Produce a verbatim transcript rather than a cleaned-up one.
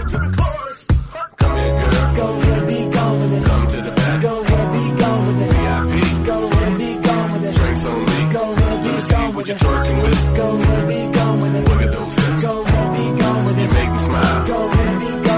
to the chorus. Come here, girl. Go ahead, be gone with it. Come to the back. Go ahead, be gone with it. V I P. Go ahead, be gone with it. Drinks on me. Go ahead, be Let me see gone what with you're it. twerking with. Go ahead, be gone with it. Look at those hips. Go ahead, be gone with You it. make me smile. Go ahead, be gone.